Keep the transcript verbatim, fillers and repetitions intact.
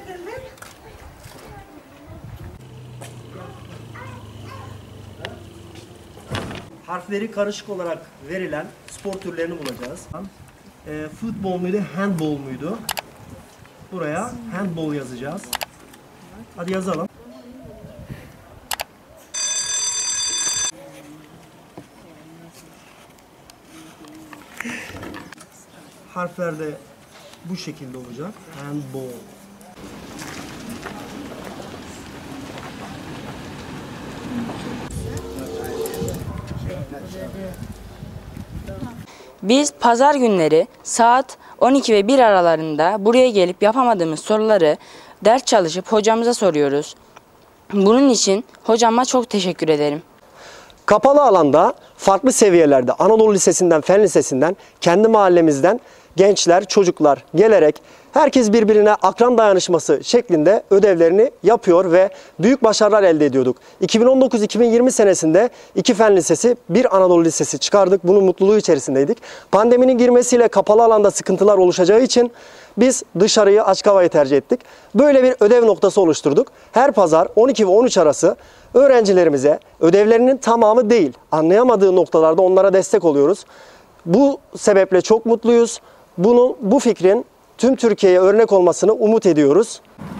Harfleri karışık olarak verilen spor türlerini bulacağız. E, futbol muydu, handball muydu? Buraya handball yazacağız. Hadi yazalım. Harfler de bu şekilde olacak. Handball. Biz pazar günleri saat on iki ve bir aralarında buraya gelip yapamadığımız soruları ders çalışıp hocamıza soruyoruz. Bunun için hocama çok teşekkür ederim. Kapalı alanda farklı seviyelerde Anadolu Lisesi'nden, Fen Lisesi'nden, kendi mahallemizden gençler, çocuklar gelerek herkes birbirine akran dayanışması şeklinde ödevlerini yapıyor ve büyük başarılar elde ediyorduk. iki bin on dokuz iki bin yirmi senesinde iki Fen Lisesi, bir Anadolu Lisesi çıkardık. Bunun mutluluğu içerisindeydik. Pandeminin girmesiyle kapalı alanda sıkıntılar oluşacağı için biz dışarıyı, açık havayı tercih ettik. Böyle bir ödev noktası oluşturduk. Her pazar on iki ve on üç arası öğrencilerimize ödevlerinin tamamı değil, anlayamadığı noktalarda onlara destek oluyoruz. Bu sebeple çok mutluyuz. Bunu, bu fikrin tüm Türkiye'ye örnek olmasını umut ediyoruz.